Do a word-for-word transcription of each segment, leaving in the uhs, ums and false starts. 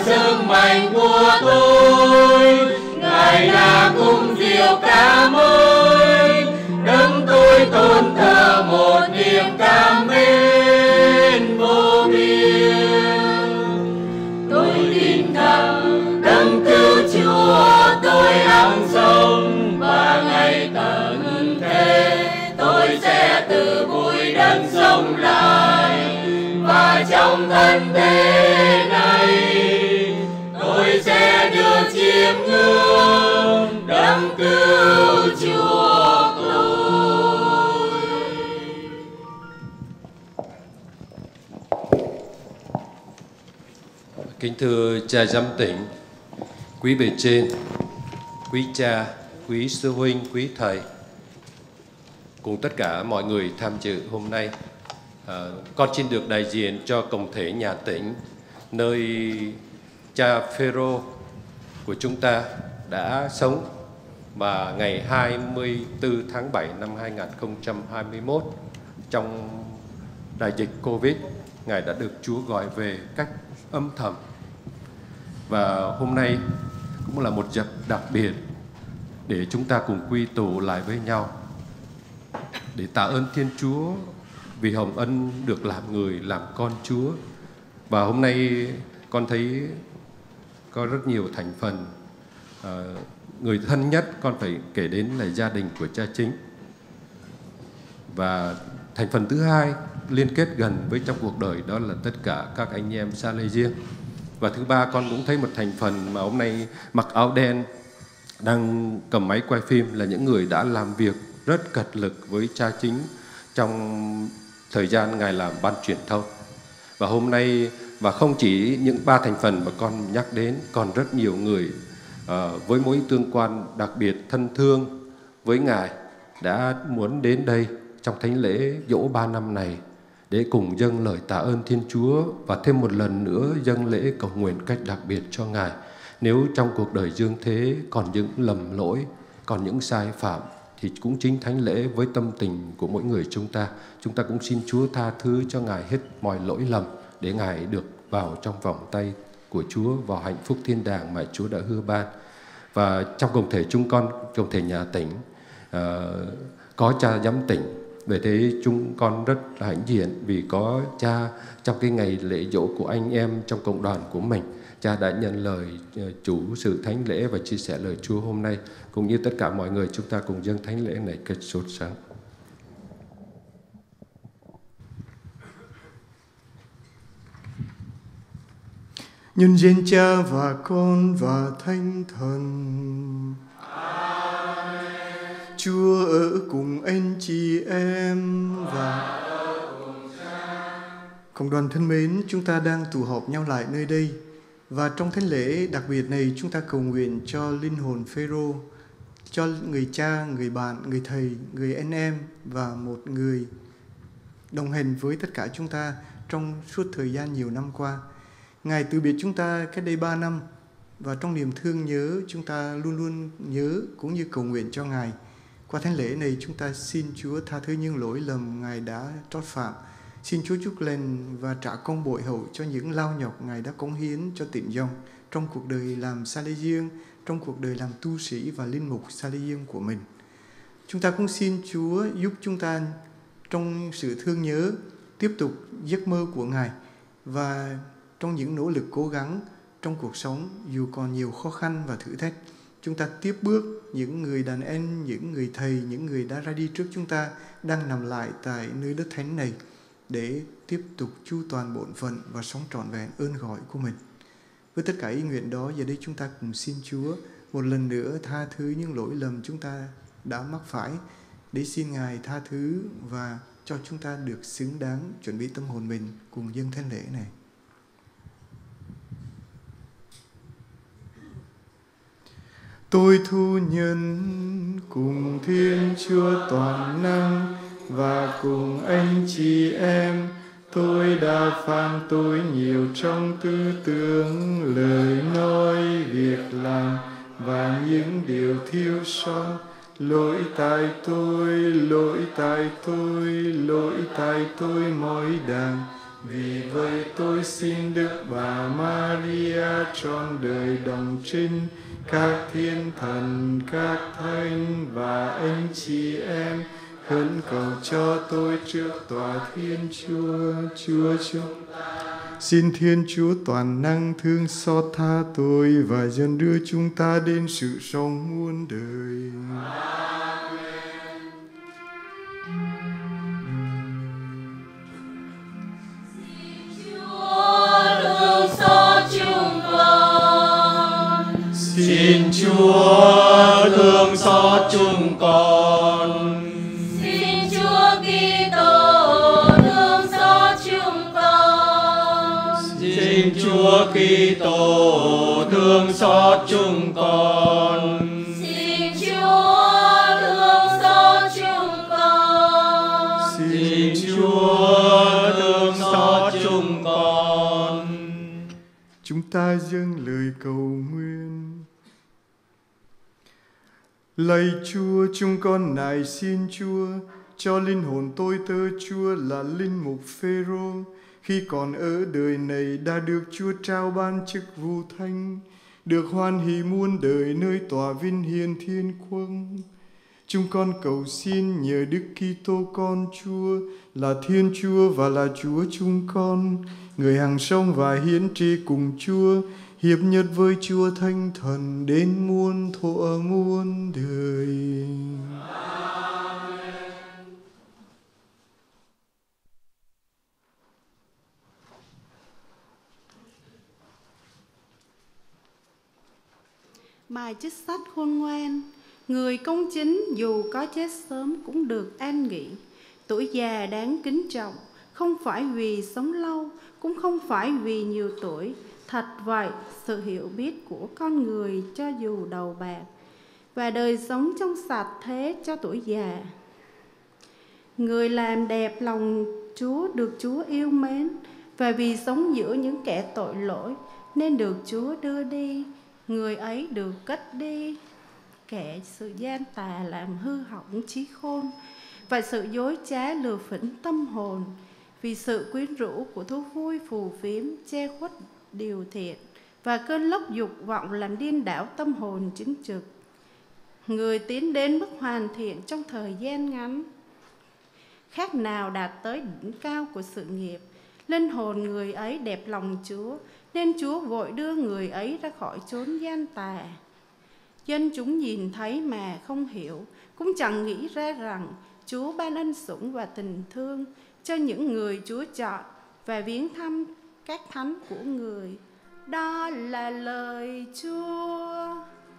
sức mạnh của tôi. Ngài là cung diệu cảm ơn, đấng tôi tôn thờ một niềm cảm mến vô biên. Tôi tin rằng đấng cứu Chúa tôi hằng sống, và ngày tận thế tôi sẽ từ bụi đất sống lại, và trong thân thế này tôi sẽ được chiêm ngưỡng đấng cứu chuộc tôi. Kính thưa cha giám tỉnh, quý bề trên, quý cha, quý sư huynh, quý thầy, cùng tất cả mọi người tham dự hôm nay, à, con xin được đại diện cho cộng thể nhà tỉnh, nơi cha Phêrô của chúng ta đã sống, và ngày hai mươi tư tháng bảy năm hai nghìn không trăm hai mươi mốt, trong đại dịch Covid, Ngài đã được Chúa gọi về cách âm thầm. Và hôm nay cũng là một dịp đặc biệt để chúng ta cùng quy tụ lại với nhau, để tạ ơn Thiên Chúa vì hồng ân được làm người, làm con Chúa. Và hôm nay con thấy có rất nhiều thành phần. À, người thân nhất con phải kể đến là gia đình của cha Chính. Và thành phần thứ hai liên kết gần với trong cuộc đời đó là tất cả các anh em Salesian. Và thứ ba, con cũng thấy một thành phần mà hôm nay mặc áo đen đang cầm máy quay phim là những người đã làm việc rất cật lực với cha Chính trong thời gian Ngài làm ban truyền thông. Và hôm nay, và không chỉ những ba thành phần mà con nhắc đến, còn rất nhiều người uh, với mối tương quan đặc biệt thân thương với Ngài đã muốn đến đây trong thánh lễ dỗ ba năm này để cùng dâng lời tạ ơn Thiên Chúa, và thêm một lần nữa dâng lễ cầu nguyện cách đặc biệt cho Ngài. Nếu trong cuộc đời dương thế còn những lầm lỗi, còn những sai phạm, thì cũng chính thánh lễ với tâm tình của mỗi người chúng ta, chúng ta cũng xin Chúa tha thứ cho Ngài hết mọi lỗi lầm, để Ngài được vào trong vòng tay của Chúa, vào hạnh phúc thiên đàng mà Chúa đã hứa ban. Và trong cộng thể chúng con, cộng thể nhà tỉnh, uh, có cha giám tỉnh. Về thế chúng con rất là hãnh diện vì có cha trong cái ngày lễ dỗ của anh em trong cộng đoàn của mình. Cha đã nhận lời chủ sự thánh lễ và chia sẻ lời Chúa hôm nay. Cũng như tất cả mọi người, chúng ta cùng dâng thánh lễ này cách sốt sắng. Nhân danh Cha và Con và Thánh Thần. Chúa ở cùng anh chị em và cộng đoàn thân mến, chúng ta đang tụ họp nhau lại nơi đây. Và trong thánh lễ đặc biệt này, chúng ta cầu nguyện cho linh hồn Phêrô, cho người cha, người bạn, người thầy, người anh em và một người đồng hành với tất cả chúng ta trong suốt thời gian nhiều năm qua. Ngài từ biệt chúng ta cách đây ba năm, và trong niềm thương nhớ, chúng ta luôn luôn nhớ cũng như cầu nguyện cho Ngài. Qua thánh lễ này, chúng ta xin Chúa tha thứ những lỗi lầm Ngài đã trót phạm. Xin Chúa chúc lành và trả công bội hậu cho những lao nhọc Ngài đã cống hiến cho Tịnh Dòng trong cuộc đời làm Salesian, trong cuộc đời làm tu sĩ và linh mục Salesian của mình. Chúng ta cũng xin Chúa giúp chúng ta trong sự thương nhớ tiếp tục giấc mơ của Ngài, và trong những nỗ lực cố gắng trong cuộc sống dù còn nhiều khó khăn và thử thách, chúng ta tiếp bước những người đàn anh, những người thầy, những người đã ra đi trước chúng ta đang nằm lại tại nơi đất thánh này để tiếp tục chu toàn bổn phận và sống trọn vẹn ơn gọi của mình. Với tất cả ý nguyện đó, giờ đây chúng ta cùng xin Chúa một lần nữa tha thứ những lỗi lầm chúng ta đã mắc phải, để xin Ngài tha thứ và cho chúng ta được xứng đáng chuẩn bị tâm hồn mình cùng dâng thánh lễ này. Tôi thu nhân cùng Thiên Chúa toàn năng và cùng anh chị em, tôi đã phạm tội nhiều trong tư tưởng, lời nói, việc làm và những điều thiếu sót. Lỗi tại tôi, lỗi tại tôi, lỗi tại tôi mỗi đàng. Vì vậy tôi xin Đức Bà Maria trọn đời đồng trinh các thiên thần, các thánh và anh chị em khẩn cầu cho tôi trước tòa Thiên Chúa. Chúa chúng xin Thiên Chúa toàn năng thương xót tha tôi và dẫn đưa chúng ta đến sự sống muôn đời. Xin Chúa thương xót chúng con. Xin Chúa Kitô thương xót chúng con. Xin Chúa Kitô thương xót chúng con. Xin Chúa thương xót chúng con. Xin Chúa thương xót chúng con. Chúng ta dâng lời cầu nguyện. Lạy Chúa, chúng con nài xin Chúa cho linh hồn tôi tớ Chúa là linh mục Phêrô khi còn ở đời này đã được Chúa trao ban chức vụ thánh, được hoan hỷ muôn đời nơi tòa vinh hiển thiên quân. Chúng con cầu xin nhờ Đức Kitô con Chúa là Thiên Chúa và là Chúa chúng con, người hằng sống và hiển trị cùng Chúa, hiệp nhất với Chúa Thánh Thần đến muôn thuở muôn đời. Bài trích sách khôn ngoan. Người công chính dù có chết sớm cũng được an nghỉ. Tuổi già đáng kính trọng, không phải vì sống lâu, cũng không phải vì nhiều tuổi. Thật vậy, sự hiểu biết của con người cho dù đầu bạc, và đời sống trong sạch thế cho tuổi già. Người làm đẹp lòng Chúa được Chúa yêu mến, và vì sống giữa những kẻ tội lỗi nên được Chúa đưa đi. Người ấy được cất đi. Kẻ sự gian tà làm hư hỏng trí khôn, và sự dối trá lừa phỉnh tâm hồn. Vì sự quyến rũ của thú vui phù phiếm che khuất điều thiện, và cơn lốc dục vọng làm điên đảo tâm hồn chính trực. Người tiến đến mức hoàn thiện trong thời gian ngắn, khác nào đạt tới đỉnh cao của sự nghiệp. Linh hồn người ấy đẹp lòng Chúa, nên Chúa vội đưa người ấy ra khỏi chốn gian tà. Dân chúng nhìn thấy mà không hiểu, cũng chẳng nghĩ ra rằng Chúa ban ân sủng và tình thương cho những người Chúa chọn và viếng thăm các thánh của người. Đó là lời Chúa.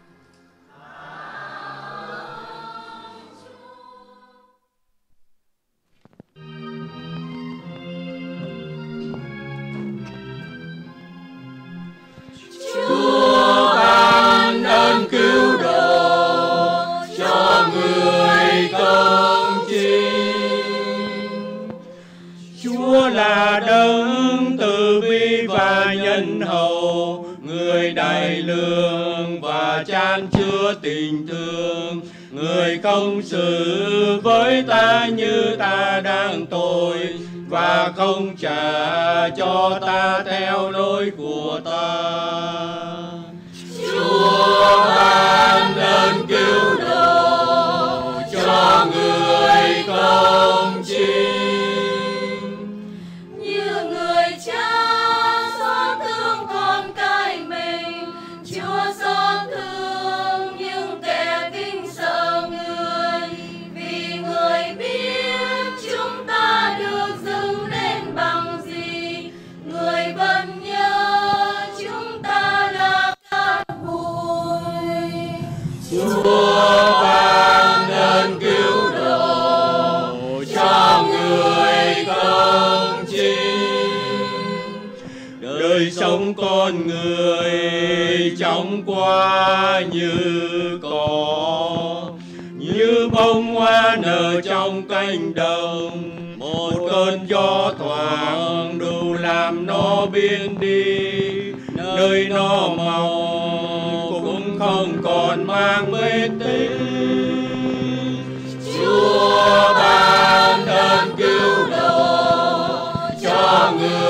Chúa ban ơn cứu độ cho người công chính. Chúa là đấng từ bi và nhân hậu, người đầy lương và chan chứa tình thương, người công xử với ta như ta đang tội, và không trả cho ta theo lỗi của ta. Chúa ban ơn cứu độ cho người công chính. Như người cha xót thương con cái mình, Chúa xót thương những kẻ kính sợ người. Vì người biết chúng ta được dựng lên bằng gì, người vẫn nhớ chúng ta là cát bụi. Chúa ban ơn cứu độ cho người công chính. Đời sống con người chóng qua như cỏ, như bông hoa nở trong cánh đồng. Một cơn gió thoảng đủ làm nó biến đi, nơi nó màu cũng không còn mang vết tích. Chúa ban ơn cứu độ cho người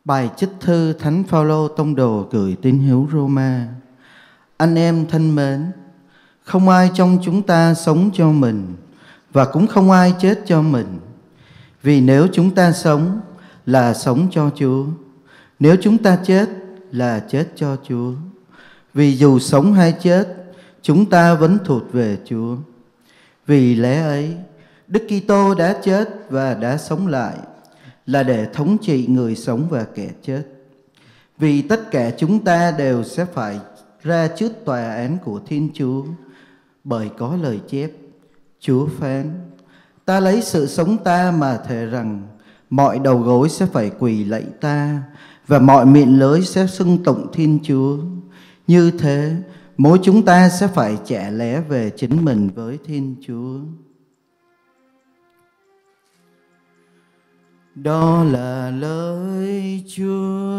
Bài trích thư Thánh Phaolô tông đồ gửi tín hữu Roma. Anh em thân mến, không ai trong chúng ta sống cho mình, và cũng không ai chết cho mình. Vì nếu chúng ta sống là sống cho Chúa, nếu chúng ta chết là chết cho Chúa. Vì dù sống hay chết, chúng ta vẫn thuộc về Chúa. Vì lẽ ấy, Đức Kitô đã chết và đã sống lại, là để thống trị người sống và kẻ chết. Vì tất cả chúng ta đều sẽ phải ra trước tòa án của Thiên Chúa, bởi có lời chép: Chúa phán, ta lấy sự sống ta mà thề rằng mọi đầu gối sẽ phải quỳ lạy ta, và mọi miệng lưỡi sẽ xưng tụng Thiên Chúa. Như thế, mỗi chúng ta sẽ phải trả lẽ về chính mình với Thiên Chúa. Đó là lời Chúa.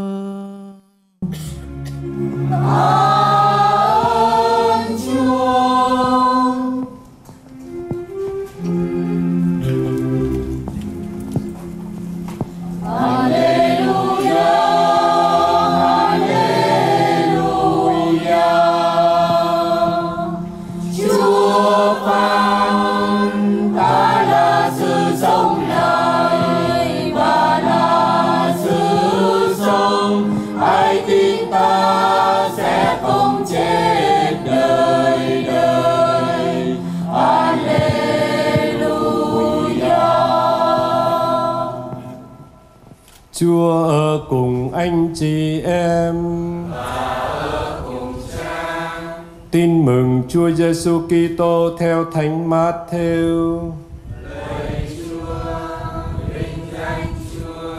Ơn Chúa. Chúa ở cùng anh chị em. Và ở cùng Cha. Tin mừng Chúa Giêsu Kitô theo Thánh Mát-thêu. Lạy Chúa, vinh danh Chúa.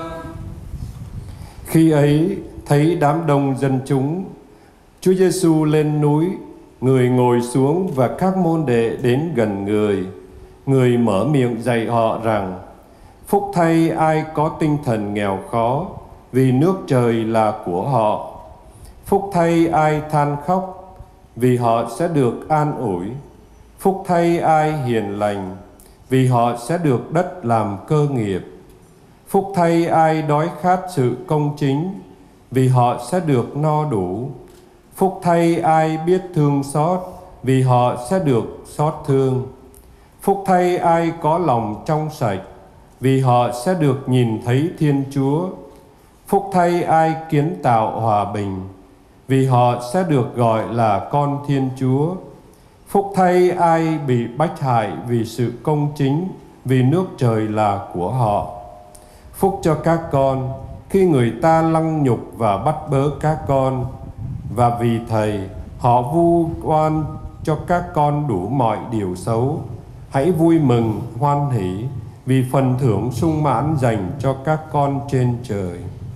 Khi ấy, thấy đám đông dân chúng, Chúa Giêsu lên núi, người ngồi xuống và các môn đệ đến gần người. Người mở miệng dạy họ rằng: Phúc thay ai có tinh thần nghèo khó, vì nước trời là của họ. Phúc thay ai than khóc, vì họ sẽ được an ủi. Phúc thay ai hiền lành, vì họ sẽ được đất làm cơ nghiệp. Phúc thay ai đói khát sự công chính, vì họ sẽ được no đủ. Phúc thay ai biết thương xót, vì họ sẽ được xót thương. Phúc thay ai có lòng trong sạch, vì họ sẽ được nhìn thấy Thiên Chúa. Phúc thay ai kiến tạo hòa bình, vì họ sẽ được gọi là con Thiên Chúa. Phúc thay ai bị bách hại vì sự công chính, vì nước trời là của họ. Phúc cho các con khi người ta lăng nhục và bắt bớ các con, và vì Thầy họ vu oan cho các con đủ mọi điều xấu. Hãy vui mừng hoan hỷ, vì phần thưởng sung mãn dành cho các con trên trời.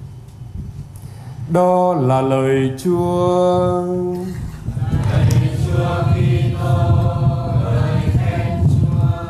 Đó là lời Chúa. Lạy Chúa Kitô, lời khen Chúa.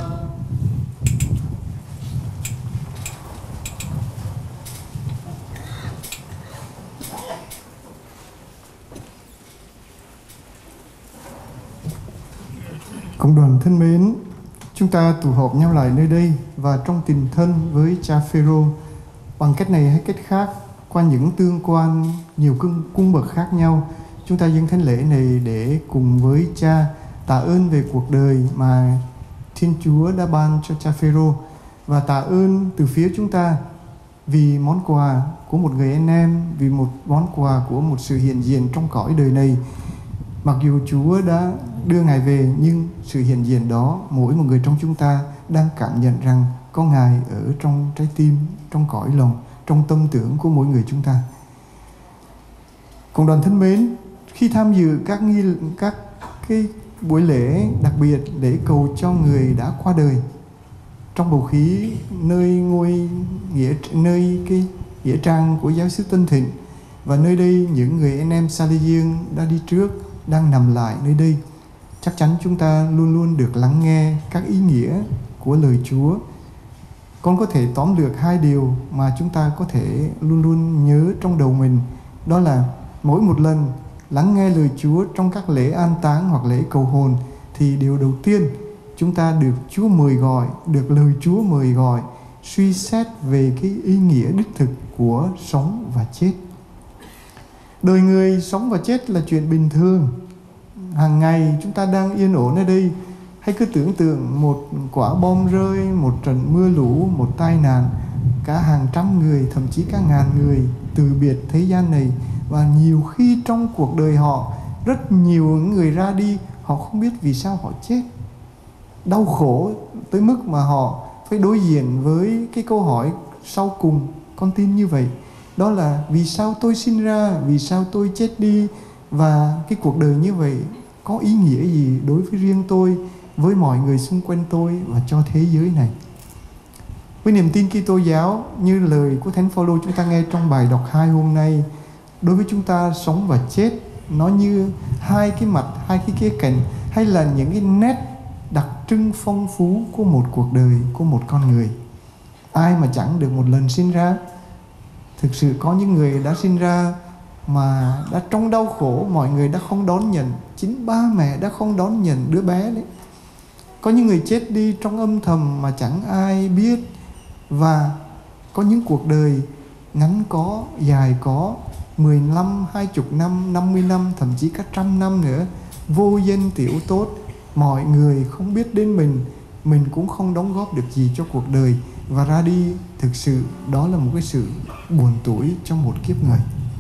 Cộng đoàn thân mến, chúng ta tụ họp nhau lại nơi đây và trong tình thân với cha Phêrô. Bằng cách này hay cách khác, qua những tương quan nhiều cung, cung bậc khác nhau, chúng ta dâng thánh lễ này để cùng với cha tạ ơn về cuộc đời mà Thiên Chúa đã ban cho cha Phêrô, và tạ ơn từ phía chúng ta vì món quà của một người anh em, vì một món quà của một sự hiện diện trong cõi đời này. Mặc dù Chúa đã đưa Ngài về, nhưng sự hiện diện đó mỗi một người trong chúng ta đang cảm nhận rằng có Ngài ở trong trái tim, trong cõi lòng, trong tâm tưởng của mỗi người chúng ta. Cộng đoàn thân mến, khi tham dự các nghi các cái buổi lễ đặc biệt để cầu cho người đã qua đời, trong bầu khí nơi ngôi nghĩa nơi cái nghĩa trang của giáo xứ Tân Thịnh, và nơi đây những người anh em Salesian đã đi trước, đang nằm lại nơi đây, chắc chắn chúng ta luôn luôn được lắng nghe các ý nghĩa của lời Chúa. Con có thể tóm lược hai điều mà chúng ta có thể luôn luôn nhớ trong đầu mình. Đó là mỗi một lần lắng nghe lời Chúa trong các lễ an táng hoặc lễ cầu hồn, thì điều đầu tiên chúng ta được Chúa mời gọi, được lời Chúa mời gọi suy xét về cái ý nghĩa đích thực của sống và chết. Đời người sống và chết là chuyện bình thường. Hàng ngày chúng ta đang yên ổn ở đây. Hãy cứ tưởng tượng một quả bom rơi, một trận mưa lũ, một tai nạn, cả hàng trăm người, thậm chí cả ngàn người từ biệt thế gian này. Và nhiều khi trong cuộc đời họ, rất nhiều người ra đi, họ không biết vì sao họ chết. Đau khổ tới mức mà họ phải đối diện với cái câu hỏi sau cùng, con tin như vậy. Đó là vì sao tôi sinh ra, vì sao tôi chết đi, và cái cuộc đời như vậy có ý nghĩa gì đối với riêng tôi, với mọi người xung quanh tôi và cho thế giới này. Với niềm tin Kitô giáo như lời của Thánh Phaolô chúng ta nghe trong bài đọc hai hôm nay, đối với chúng ta sống và chết nó như hai cái mặt, hai cái khía cạnh, hay là những cái nét đặc trưng phong phú của một cuộc đời, của một con người. Ai mà chẳng được một lần sinh ra. Thực sự có những người đã sinh ra mà đã trong đau khổ, mọi người đã không đón nhận, chính ba mẹ đã không đón nhận đứa bé đấy. Có những người chết đi trong âm thầm mà chẳng ai biết. Và có những cuộc đời ngắn có, dài có, mười năm, hai mươi năm, năm mươi năm, thậm chí cả trăm năm nữa, vô danh tiểu tốt, mọi người không biết đến mình, mình cũng không đóng góp được gì cho cuộc đời, và ra đi. Thực sự đó là một cái sự buồn tủi trong một kiếp người.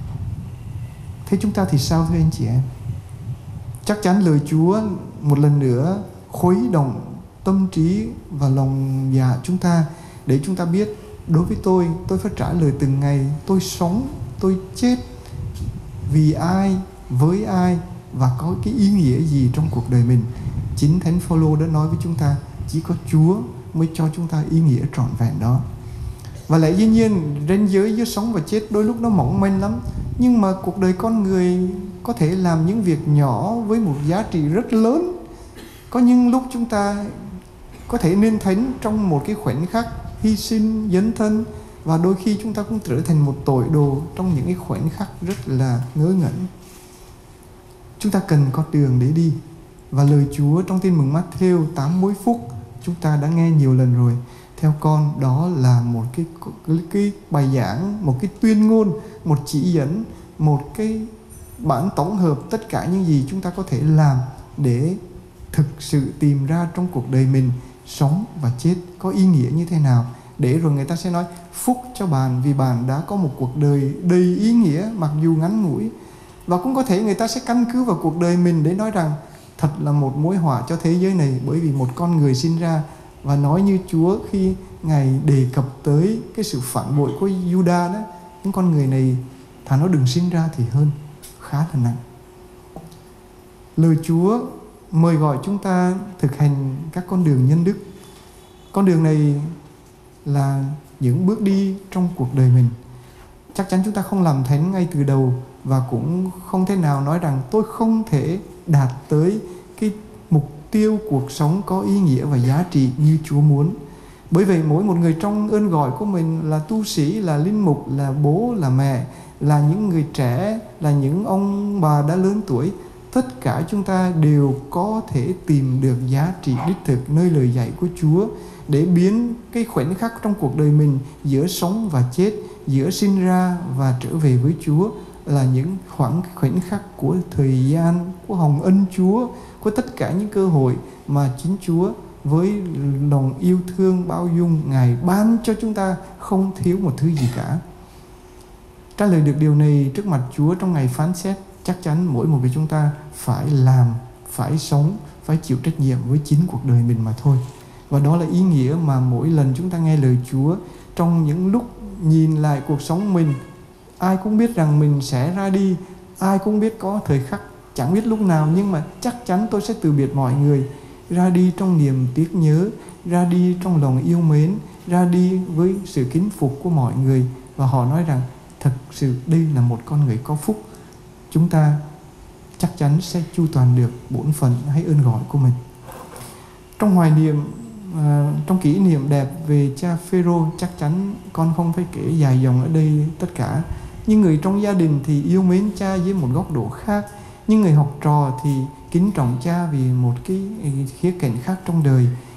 Thế chúng ta thì sao thưa anh chị em? Chắc chắn lời Chúa một lần nữa khuấy động tâm trí và lòng dạ chúng ta, để chúng ta biết đối với tôi, tôi phải trả lời từng ngày. Tôi sống, tôi chết vì ai, với ai, và có cái ý nghĩa gì trong cuộc đời mình. Chính Thánh Phaolô đã nói với chúng ta, chỉ có Chúa mới cho chúng ta ý nghĩa trọn vẹn đó. Và lẽ dĩ nhiên ranh giới giữa sống và chết đôi lúc nó mỏng manh lắm. Nhưng mà cuộc đời con người có thể làm những việc nhỏ với một giá trị rất lớn. Có những lúc chúng ta có thể nên thánh trong một cái khoảnh khắc hy sinh, dấn thân, và đôi khi chúng ta cũng trở thành một tội đồ trong những cái khoảnh khắc rất là ngớ ngẩn. Chúng ta cần có đường để đi. Và lời Chúa trong Tin mừng Matthew tám mối phúc chúng ta đã nghe nhiều lần rồi. Theo con, đó là một cái, cái, cái bài giảng, một cái tuyên ngôn, một chỉ dẫn, một cái bản tổng hợp tất cả những gì chúng ta có thể làm để thực sự tìm ra trong cuộc đời mình sống và chết có ý nghĩa như thế nào. Để rồi người ta sẽ nói phúc cho bạn vì bạn đã có một cuộc đời đầy ý nghĩa mặc dù ngắn ngủi. Và cũng có thể người ta sẽ căn cứ vào cuộc đời mình để nói rằng thật là một mối họa cho thế giới này, bởi vì một con người sinh ra. Và nói như Chúa khi Ngài đề cập tới cái sự phản bội của Juda đó, những con người này thà nó đừng sinh ra thì hơn, khá là nặng. Lời Chúa mời gọi chúng ta thực hành các con đường nhân đức. Con đường này là những bước đi trong cuộc đời mình. Chắc chắn chúng ta không làm thánh ngay từ đầu, và cũng không thể nào nói rằng tôi không thể đạt tới cái mục tiêu cuộc sống có ý nghĩa và giá trị như Chúa muốn. Bởi vậy mỗi một người trong ơn gọi của mình, là tu sĩ, là linh mục, là bố, là mẹ, là những người trẻ, là những ông bà đã lớn tuổi, tất cả chúng ta đều có thể tìm được giá trị đích thực nơi lời dạy của Chúa, để biến cái khoảnh khắc trong cuộc đời mình giữa sống và chết, giữa sinh ra và trở về với Chúa là những khoảng khoảnh khắc của thời gian, của hồng ân Chúa, của tất cả những cơ hội mà chính Chúa với lòng yêu thương bao dung Ngài ban cho chúng ta, không thiếu một thứ gì cả. Trả lời được điều này trước mặt Chúa trong ngày phán xét, chắc chắn mỗi một người chúng ta phải làm, phải sống, phải chịu trách nhiệm với chính cuộc đời mình mà thôi. Và đó là ý nghĩa mà mỗi lần chúng ta nghe lời Chúa, trong những lúc nhìn lại cuộc sống mình, ai cũng biết rằng mình sẽ ra đi, ai cũng biết có thời khắc chẳng biết lúc nào, nhưng mà chắc chắn tôi sẽ từ biệt mọi người, ra đi trong niềm tiếc nhớ, ra đi trong lòng yêu mến, ra đi với sự kính phục của mọi người. Và họ nói rằng thật sự đây là một con người có phúc. Chúng ta chắc chắn sẽ chu toàn được bổn phận hay ơn gọi của mình. Trong hoài niệm, à, trong kỷ niệm đẹp về cha Phêrô, chắc chắn con không phải kể dài dòng ở đây tất cả. Nhưng người trong gia đình thì yêu mến cha với một góc độ khác. Nhưng người học trò thì kính trọng cha vì một cái khía cạnh khác trong đời.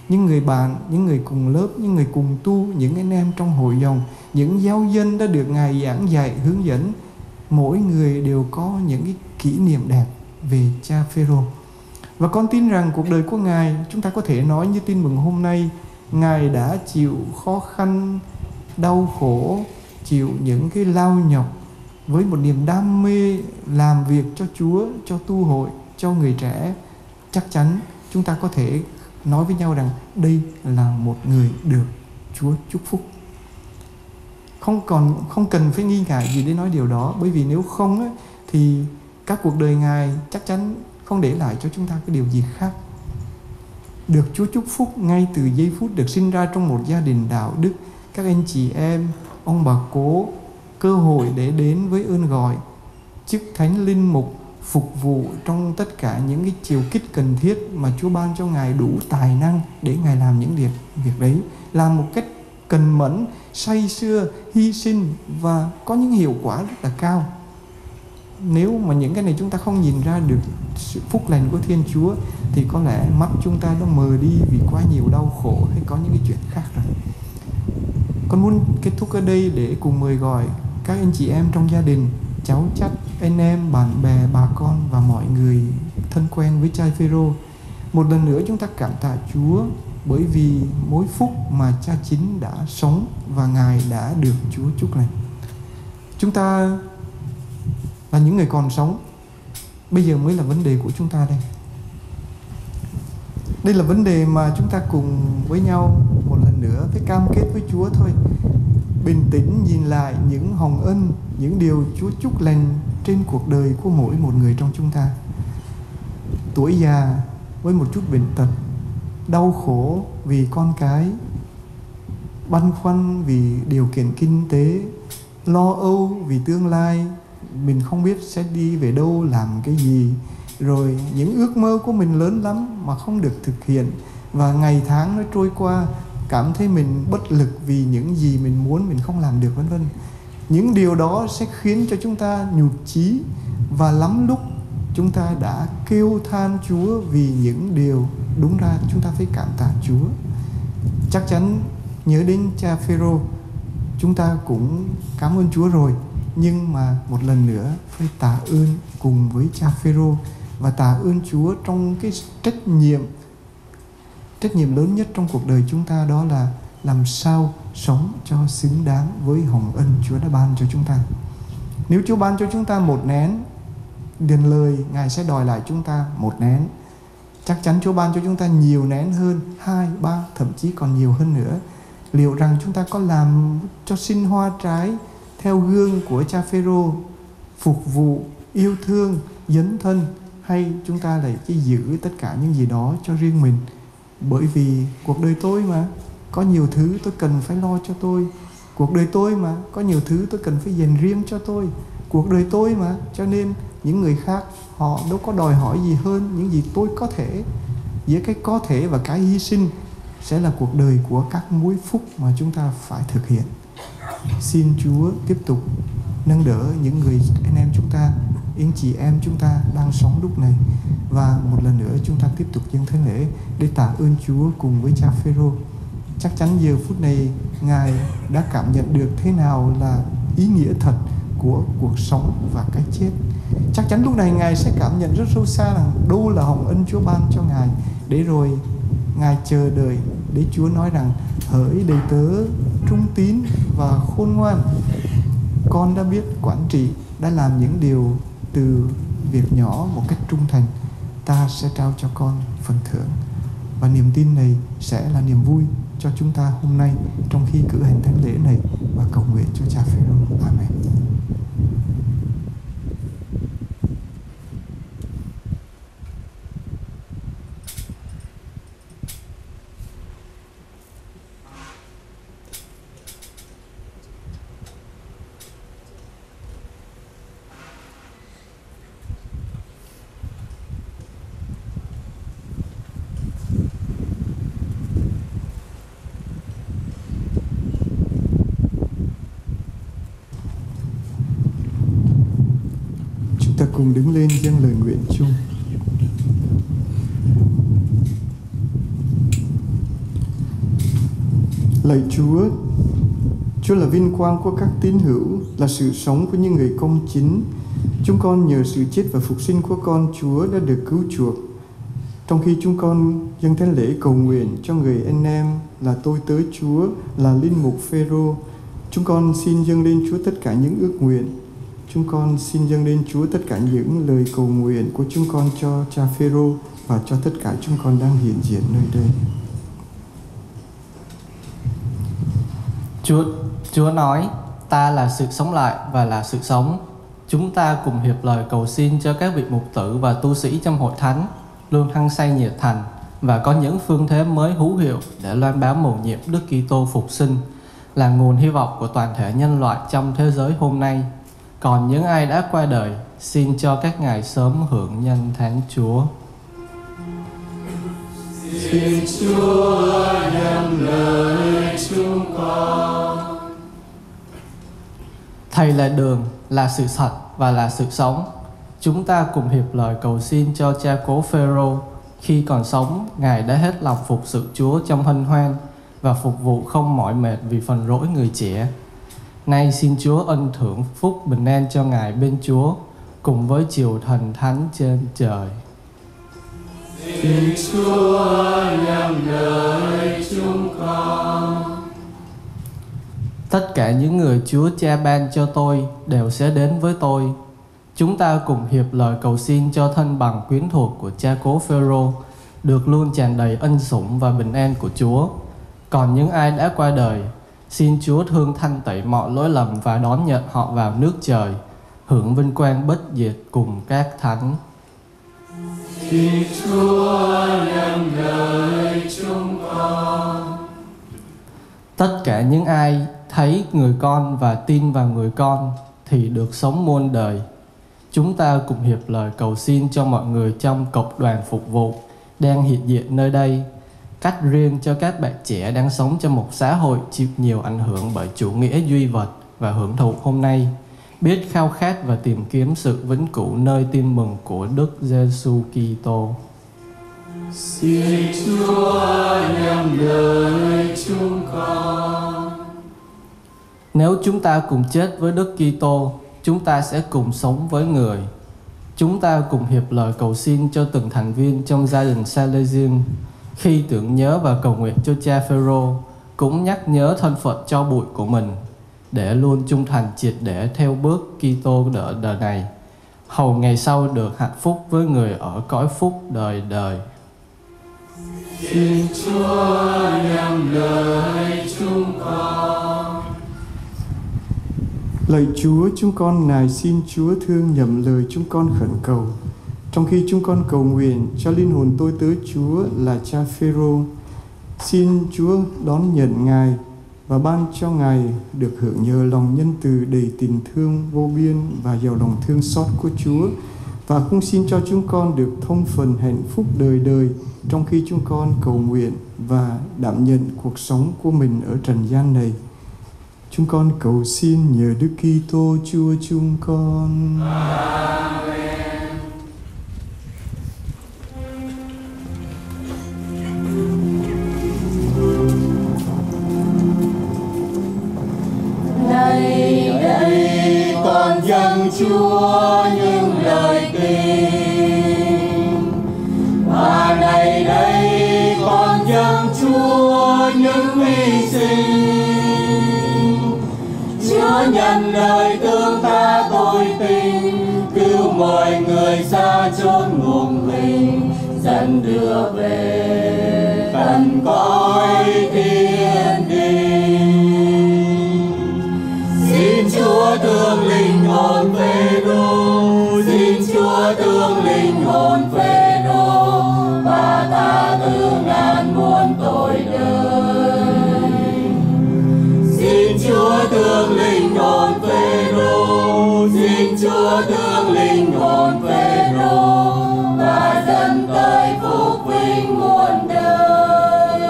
những người bạn, những người cùng lớp, những người cùng tu, những anh em trong hội dòng, những giáo dân đã được Ngài giảng dạy, hướng dẫn. Mỗi người đều có những cái kỷ niệm đẹp về cha Phêrô. Và con tin rằng cuộc đời của Ngài, chúng ta có thể nói như tin mừng hôm nay, Ngài đã chịu khó khăn, đau khổ, chịu những cái lao nhọc với một niềm đam mê làm việc cho Chúa, cho tu hội, cho người trẻ. Chắc chắn chúng ta có thể nói với nhau rằng đây là một người được Chúa chúc phúc. Không còn không cần phải nghi ngại gì để nói điều đó, bởi vì nếu không á, thì các cuộc đời Ngài chắc chắn không để lại cho chúng ta cái điều gì khác. Được Chúa chúc phúc ngay từ giây phút được sinh ra trong một gia đình đạo đức, các anh chị em, ông bà cố, cơ hội để đến với ơn gọi, chức thánh linh mục, phục vụ trong tất cả những cái chiều kích cần thiết mà Chúa ban cho Ngài đủ tài năng để Ngài làm những việc, việc đấy, làm một cách cần mẫn, say sưa, hy sinh và có những hiệu quả rất là cao. Nếu mà những cái này chúng ta không nhìn ra được sự phúc lành của Thiên Chúa thì có lẽ mắt chúng ta nó mờ đi vì quá nhiều đau khổ hay có những cái chuyện khác rồi. Con muốn kết thúc ở đây để cùng mời gọi các anh chị em trong gia đình, cháu chắt, anh em, bạn bè, bà con và mọi người thân quen với cha Phêrô. Một lần nữa chúng ta cảm tạ Chúa bởi vì mỗi phút mà cha chính đã sống và Ngài đã được Chúa chúc lành. Chúng ta là những người còn sống, bây giờ mới là vấn đề của chúng ta đây. Đây là vấn đề mà chúng ta cùng với nhau một lần nữa phải cam kết với Chúa thôi. Bình tĩnh nhìn lại những hồng ân, những điều Chúa chúc lành trên cuộc đời của mỗi một người trong chúng ta. Tuổi già với một chút bệnh tật, đau khổ vì con cái, băn khoăn vì điều kiện kinh tế, lo âu vì tương lai, mình không biết sẽ đi về đâu, làm cái gì. Rồi những ước mơ của mình lớn lắm mà không được thực hiện, và ngày tháng nó trôi qua, cảm thấy mình bất lực vì những gì mình muốn mình không làm được, vân vân. Những điều đó sẽ khiến cho chúng ta nhụt chí, và lắm lúc chúng ta đã kêu than Chúa vì những điều đúng ra chúng ta phải cảm tạ Chúa. Chắc chắn nhớ đến cha Phêrô, chúng ta cũng cảm ơn Chúa rồi, nhưng mà một lần nữa phải tạ ơn cùng với cha Phêrô và tạ ơn Chúa trong cái trách nhiệm trách nhiệm lớn nhất trong cuộc đời chúng ta, đó là làm sao sống cho xứng đáng với hồng ân Chúa đã ban cho chúng ta. Nếu Chúa ban cho chúng ta một nén, điền lời Ngài sẽ đòi lại chúng ta một nén. Chắc chắn Chúa ban cho chúng ta nhiều nén hơn, hai, ba, thậm chí còn nhiều hơn nữa. Liệu rằng chúng ta có làm cho sinh hoa trái theo gương của cha Phêrô, phục vụ, yêu thương, dấn thân, hay chúng ta lại chỉ giữ tất cả những gì đó cho riêng mình? Bởi vì cuộc đời tôi mà, có nhiều thứ tôi cần phải lo cho tôi. Cuộc đời tôi mà, có nhiều thứ tôi cần phải dành riêng cho tôi. Cuộc đời tôi mà, cho nên những người khác họ đâu có đòi hỏi gì hơn những gì tôi có thể. Giữa cái có thể và cái hy sinh sẽ là cuộc đời của các mối phúc mà chúng ta phải thực hiện. Xin Chúa tiếp tục nâng đỡ những người anh em chúng ta, anh chị em chúng ta đang sống lúc này. Và một lần nữa chúng ta tiếp tục dâng thánh lễ để tạ ơn Chúa cùng với cha Phêrô. Chắc chắn giờ phút này Ngài đã cảm nhận được thế nào là ý nghĩa thật của cuộc sống và cái chết. Chắc chắn lúc này Ngài sẽ cảm nhận rất sâu xa rằng đâu là hồng ân Chúa ban cho Ngài, để rồi Ngài chờ đợi để Chúa nói rằng: hỡi đầy tớ trung tín và khôn ngoan, con đã biết quản trị, đã làm những điều từ việc nhỏ một cách trung thành, ta sẽ trao cho con phần thưởng. Và niềm tin này sẽ là niềm vui cho chúng ta hôm nay trong khi cử hành thánh lễ này, và cầu nguyện cho cha Phêrô. Amen. Ta cùng đứng lên dâng lời nguyện chung. Lạy Chúa, Chúa là vinh quang của các tín hữu, là sự sống của những người công chính. Chúng con nhờ sự chết và phục sinh của con Chúa đã được cứu chuộc. Trong khi chúng con dâng thánh lễ cầu nguyện cho người anh em là tôi tớ Chúa, là linh mục Phêrô, chúng con xin dâng lên Chúa tất cả những ước nguyện. Chúng con xin dâng lên Chúa tất cả những lời cầu nguyện của chúng con cho cha Phêrô và cho tất cả chúng con đang hiện diện nơi đây. Chúa, Chúa nói, ta là sự sống lại và là sự sống. Chúng ta cùng hiệp lời cầu xin cho các vị mục tử và tu sĩ trong hội thánh luôn hăng say nhiệt thành và có những phương thế mới hữu hiệu để loan báo mầu nhiệm Đức Kitô phục sinh, là nguồn hy vọng của toàn thể nhân loại trong thế giới hôm nay. Còn những ai đã qua đời, xin cho các ngài sớm hưởng nhân thánh Chúa. Xin Chúa nhắm lời chúng con. Thầy là đường, là sự thật và là sự sống. Chúng ta cùng hiệp lời cầu xin cho cha cố Phêrô. Khi còn sống, ngài đã hết lòng phục sự Chúa trong hân hoan và phục vụ không mỏi mệt vì phần rỗi người trẻ. Nay xin Chúa ân thưởng phúc bình an cho ngài bên Chúa cùng với triều thần thánh trên trời. Xin Chúa nhắm lời chúng con. Tất cả những người Chúa Cha ban cho tôi đều sẽ đến với tôi. Chúng ta cùng hiệp lời cầu xin cho thân bằng quyến thuộc của cha cố Phêrô được luôn tràn đầy ân sủng và bình an của Chúa. Còn những ai đã qua đời, xin Chúa thương thanh tẩy mọi lỗi lầm và đón nhận họ vào nước trời, hưởng vinh quang bất diệt cùng các thánh. Xin Chúa nhắm lời chúng con. Tất cả những ai thấy người con và tin vào người con thì được sống muôn đời. Chúng ta cùng hiệp lời cầu xin cho mọi người trong cộng đoàn phục vụ đang hiện diện nơi đây, cách riêng cho các bạn trẻ đang sống trong một xã hội chịu nhiều ảnh hưởng bởi chủ nghĩa duy vật và hưởng thụ hôm nay, biết khao khát và tìm kiếm sự vĩnh cửu nơi tin mừng của Đức Giêsu Kitô. Xin Chúa nhắm lời chúng con. Nếu chúng ta cùng chết với Đức Kitô, chúng ta sẽ cùng sống với người. Chúng ta cùng hiệp lời cầu xin cho từng thành viên trong gia đình Salesian, khi tưởng nhớ và cầu nguyện cho cha Phêrô, cũng nhắc nhớ thân phận cho bụi của mình, để luôn trung thành triệt để theo bước Kitô đời đời này, hầu ngày sau được hạnh phúc với người ở cõi phúc đời đời. Xin Chúa nhắm lời chúng con. Lạy Chúa, chúng con nài xin Chúa thương nhầm lời chúng con khẩn cầu. Trong khi chúng con cầu nguyện cho linh hồn tôi tớ Chúa là cha Phêrô, xin Chúa đón nhận Ngài và ban cho Ngài được hưởng nhờ lòng nhân từ đầy tình thương vô biên và giàu lòng thương xót của Chúa. Và cũng xin cho chúng con được thông phần hạnh phúc đời đời trong khi chúng con cầu nguyện và đảm nhận cuộc sống của mình ở trần gian này. Chúng con cầu xin nhờ Đức Kitô Chúa chúng con. Amen. Này đây con dâng Chúa những lời tình, và này đây con dâng Chúa những hy sinh. Chúa nhận lời thương tha tội tình, cứu mọi người xa chốn ngục hình, dẫn đưa về tận cõi thiên đình. Xin Chúa thương linh hồn Phêrô, xin Chúa thương linh hồn Phêrô, và tha thứ ngàn muôn tội đời. Xin Chúa thương linh hồn Phêrô, xin Chúa thương linh hồn Phêrô, và dẫn tới phúc vinh muôn đời.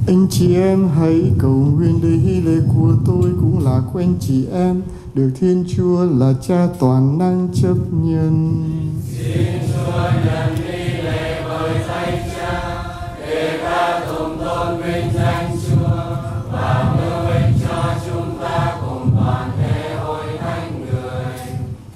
Anh chị em hãy cầu nguyện để hy lễ của tôi cũng là của anh chị em, được Thiên Chúa là Cha toàn năng chấp nhận. Xin Chúa nhận hy lễ với Thánh Cha, để ta cùng tôn vinh danh Chúa và mưu vinh cho chúng ta cùng toàn thể hội thánh người.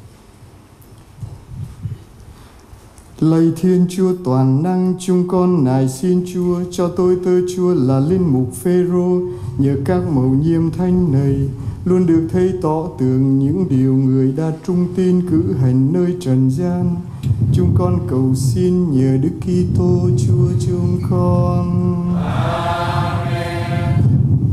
Lạy Thiên Chúa toàn năng, chúng con nài xin Chúa cho tôi tơ Chúa là linh mục Phêrô, nhờ các mầu nhiệm thánh này luôn được thấy tỏ tường những điều người đã trung tin cử hành nơi trần gian. Chúng con cầu xin nhờ Đức Kitô Chúa chúng con. Amen.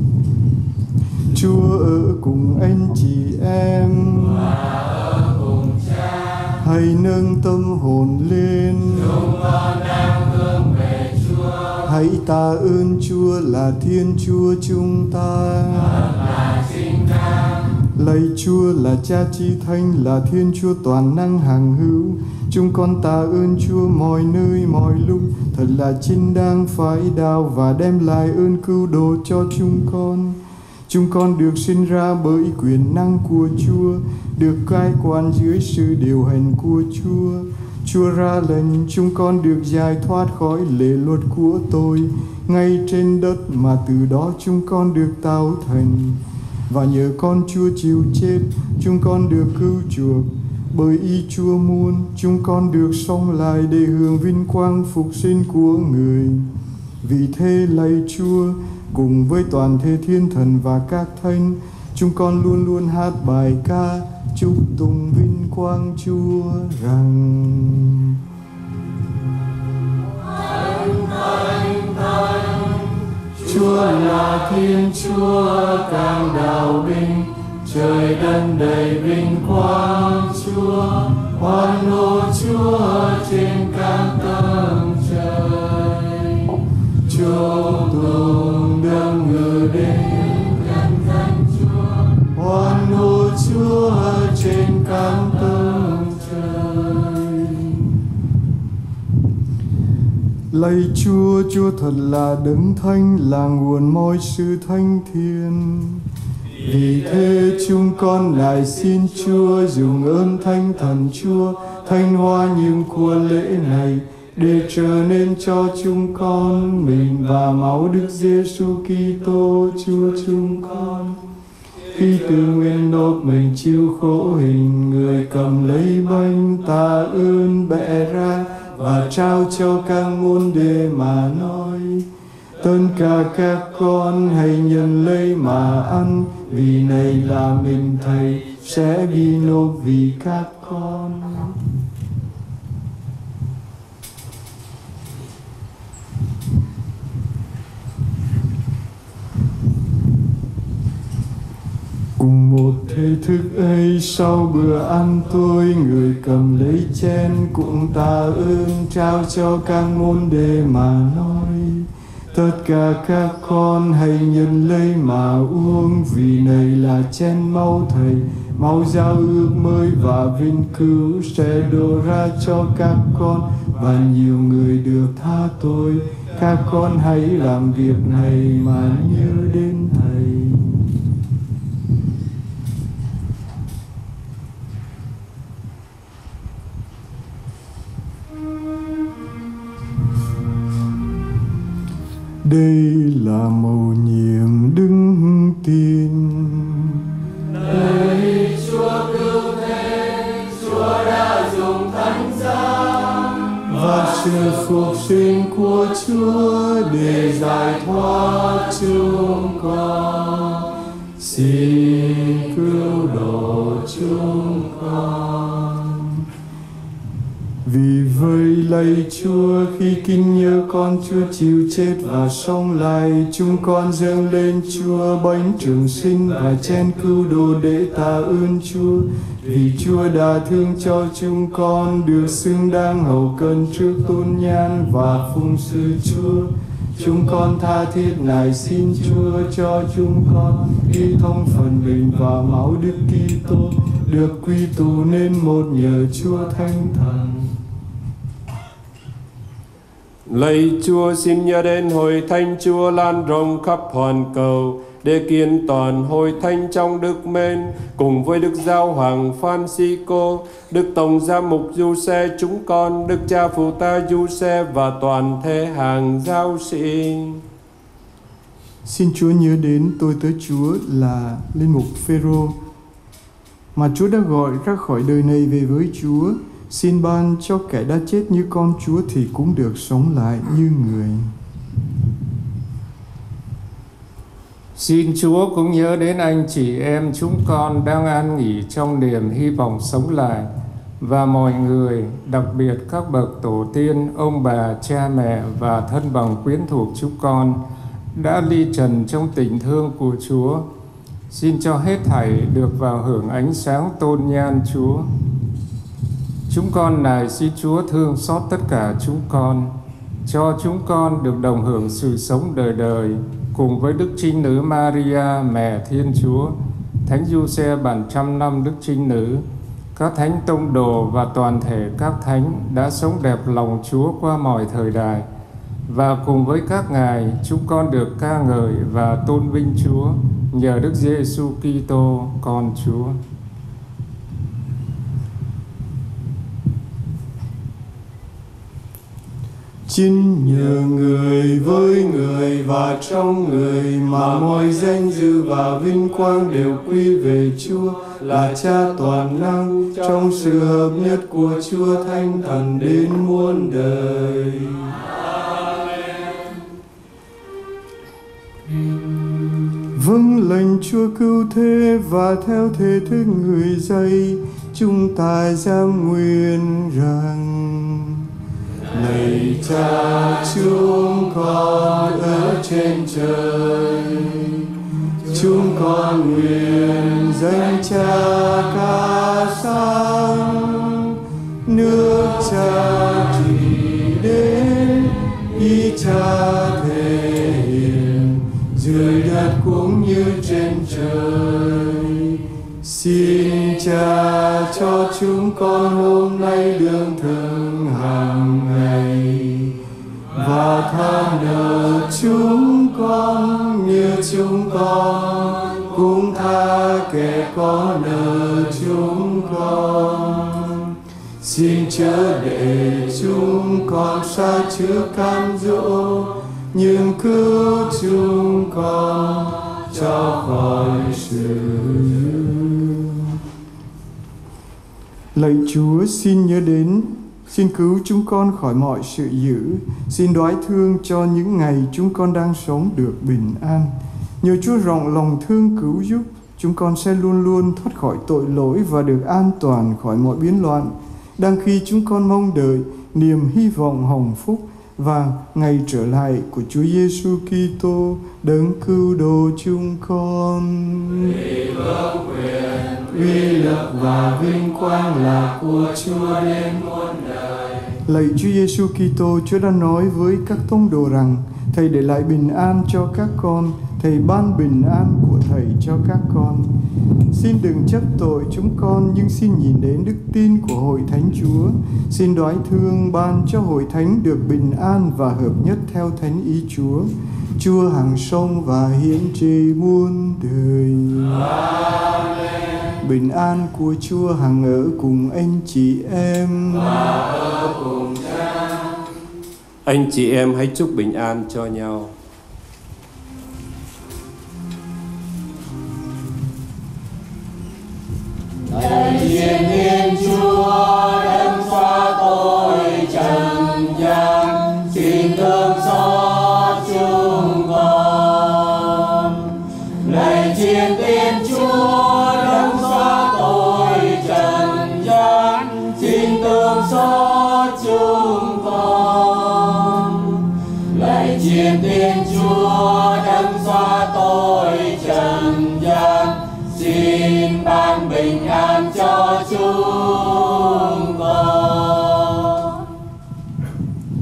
Chúa ở cùng anh chị em và ở cùng Cha. Hãy nâng tâm hồn lên. Chúng con đang hướng về Chúa. Hãy tạ ơn Chúa là Thiên Chúa chúng ta. Thật là chính đáng. Lạy Chúa là Cha Chí Thánh, là Thiên Chúa toàn năng hằng hữu. Chúng con tạ ơn Chúa mọi nơi mọi lúc. Thật là chính đáng phải đạo và đem lại ơn cứu độ cho chúng con. Chúng con được sinh ra bởi quyền năng của Chúa, được cai quản dưới sự điều hành của Chúa. Chúa ra lệnh chúng con được giải thoát khỏi lệ luật của tội ngay trên đất, mà từ đó chúng con được tạo thành. Và nhờ con Chúa chịu chết, chúng con được cứu chuộc. Bởi ý Chúa muốn, chúng con được sống lại để hưởng vinh quang phục sinh của người. Vì thế lạy Chúa, cùng với toàn thể thiên thần và các thánh, chúng con luôn luôn hát bài ca chúc tụng vinh quang Chúa rằng: Thánh, thánh, thánh, Chúa là Thiên Chúa càng đạo binh, trời đất đầy vinh quang Chúa, hoan hô Chúa trên các tầng trời. Chúc tụng đấng ngự đến nhân danh Chúa, hoan hô Chúa trên các tầng trời. Lạy Chúa, Chúa thật là đấng thánh, là nguồn mọi sự thánh thiện. Vì thế chúng con lại xin Chúa dùng ơn Thánh Thần Chúa thanh hóa những của lễ này, để trở nên cho chúng con mình và máu Đức Giêsu Kitô Chúa chúng con. Khi tự nguyện nộp mình chịu khổ hình, người cầm lấy bánh tạ ơn bẻ ra và trao cho các môn đệ mà nói: tất cả các con hãy nhận lấy mà ăn, vì này là mình Thầy sẽ bị nộp vì các con. Cùng một thể thức ấy, sau bữa ăn tôi, người cầm lấy chén cũng tạ ơn trao cho các môn đệ mà nói: tất cả các con hãy nhận lấy mà uống, vì này là chén máu Thầy, máu giao ước mới và vinh cứu sẽ đổ ra cho các con, và nhiều người được tha tội. Các con hãy làm việc này mà nhớ đến Thầy. Đây là mầu nhiệm đức tin. Lạy Chúa cứu thế, Chúa đã dùng thánh giá và sự phục sinh của Chúa để giải thoát chúng con. Xin cứu độ chúng con. Vì vậy lạy Chúa, khi kinh nhớ con Chúa chịu chết và sống lại, chúng con dâng lên Chúa bánh trường sinh và chén cứu độ để tạ ơn Chúa. Vì Chúa đã thương cho chúng con được xứng đáng hầu cân trước tôn nhan và phụng sự Chúa. Chúng con tha thiết nài xin Chúa cho chúng con đi thông phần mình và máu Đức Kitô, được quy tụ nên một nhờ Chúa Thánh Thần. Lạy Chúa, xin nhớ đến hội thánh Chúa lan rộng khắp hoàn cầu, để kiên toàn hội thánh trong đức mến, cùng với Đức Giáo hoàng Francisco, Đức Tổng giám mục Giuse chúng con, Đức cha phụ tá Giuse và toàn thể hàng giáo sĩ. Xin Chúa nhớ đến tôi tớ Chúa là Linh mục Phêrô mà Chúa đã gọi ra khỏi đời này về với Chúa. Xin ban cho kẻ đã chết như con Chúa thì cũng được sống lại như người. Xin Chúa cũng nhớ đến anh chị em chúng con đang an nghỉ trong niềm hy vọng sống lại, và mọi người, đặc biệt các bậc tổ tiên, ông bà, cha mẹ và thân bằng quyến thuộc chúng con đã ly trần trong tình thương của Chúa. Xin cho hết thảy được vào hưởng ánh sáng tôn nhan Chúa. Chúng con nài xin Chúa thương xót tất cả chúng con, cho chúng con được đồng hưởng sự sống đời đời cùng với Đức Trinh Nữ Maria, Mẹ Thiên Chúa, Thánh Giuse bản trăm năm Đức Trinh Nữ, các thánh tông đồ và toàn thể các thánh đã sống đẹp lòng Chúa qua mọi thời đại. Và cùng với các ngài, chúng con được ca ngợi và tôn vinh Chúa nhờ Đức Giêsu Kitô, con Chúa. Chính nhờ người, với người và trong người mà mọi danh dự và vinh quang đều quy về Chúa là Cha toàn năng, trong sự hợp nhất của Chúa Thánh Thần đến muôn đời. Vâng lệnh Chúa cứu thế và theo thể thức người dạy, chúng ta dám nguyện rằng: Lạy Cha chúng con ở trên trời, chúng con nguyện danh Cha ca sáng, nước Cha trị đến, ý Cha thể hiện dưới đất cũng như trên trời. Xin Cha cho chúng con hôm nay lương thực hàng ngày, và tha nợ chúng con như chúng con cũng tha kẻ có nợ chúng con. Xin chớ để chúng con sa trước cám dỗ, nhưng cứu chúng con cho khỏi sự dữ. Lạy Chúa, xin nhớ đến, xin cứu chúng con khỏi mọi sự dữ. Xin đoái thương cho những ngày chúng con đang sống được bình an. Nhờ Chúa rộng lòng thương cứu giúp, chúng con sẽ luôn luôn thoát khỏi tội lỗi và được an toàn khỏi mọi biến loạn, đang khi chúng con mong đợi niềm hy vọng hồng phúc và ngày trở lại của Chúa Giêsu Kitô, đấng cứu độ chúng con. Vì vương quyền, uy lực và vinh quang là của Chúa đến muôn đời. Lạy Chúa Giêsu Kitô, Chúa đã nói với các tông đồ rằng: Thầy để lại bình an cho các con, Thầy ban bình an của Thầy cho các con. Xin đừng chấp tội chúng con, nhưng xin nhìn đến đức tin của Hội Thánh Chúa. Xin đoái thương ban cho Hội Thánh được bình an và hợp nhất theo thánh ý Chúa. Chúa hằng sống và hiển trị muôn đời. Amen. Bình an của Chúa hằng ở cùng anh chị em và ở cùng Cha. Anh chị em hãy chúc bình an cho nhau. Lạy Thiên Thiên Chúa, đấng xóa tội trần gian, xin thương xót chúng con. Lạy Thiên Thiên Chúa, đấng xóa tội trần gian, xin thương xót chúng con. Lạy Thiên Thiên Chúa, đấng xóa tội trần gian, xin ban bình an cho chúng con.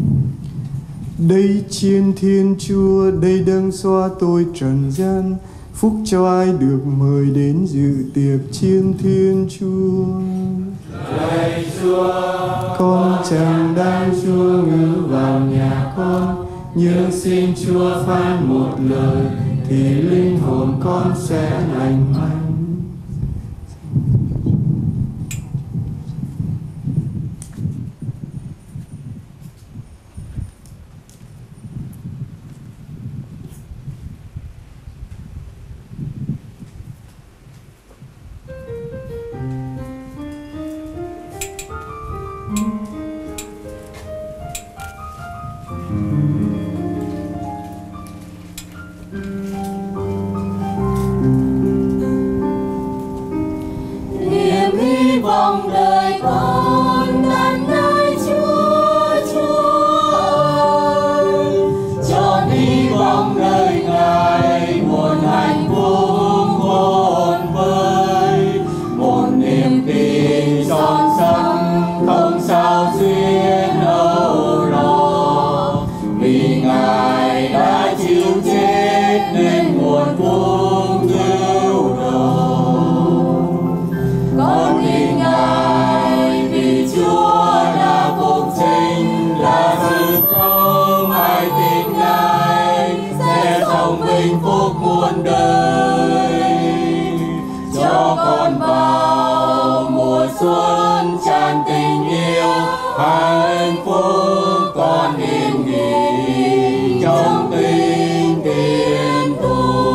Đây Chiên Thiên Chúa, đây đấng xóa tội trần gian, Phúc cho ai được mời đến dự tiệc chiên Thiên Chúa. Lạy Chúa, Con chẳng đang Chúa ngự vào nhà con, nhưng xin Chúa phán một lời thì linh hồn con sẽ lành mạnh. Niềm hy vọng đời con đang nơi Chúa, Chúa ơi, trọn hy vọng nơi Ngài, nguồn hạnh phúc vốn vơi, một niềm tin son sắt không sao xuyên âu lo, vì Ngài đã chịu chết nên nguồn phúc cứu độ. Con tin Ngài vì Chúa đã phục sinh là sự sống, ai tin Ngài sẽ sống vinh phúc muôn đời. Cho con vào mùa xuân tràn tình yêu, hạnh phúc con yên nghỉ trong tình tiền tu.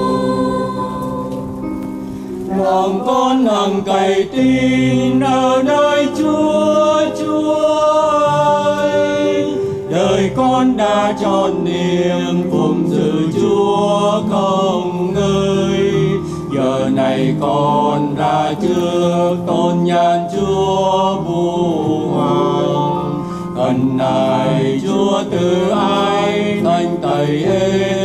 Lòng con hằng cậy tin ở nơi Chúa, Chúa ơi, đời con đã trọn niềm phụng sự Chúa không ngơi. Giờ này con ra trước tôn nhan Chúa vu hoàng, ân này Chúa từ ai thanh tẩy hết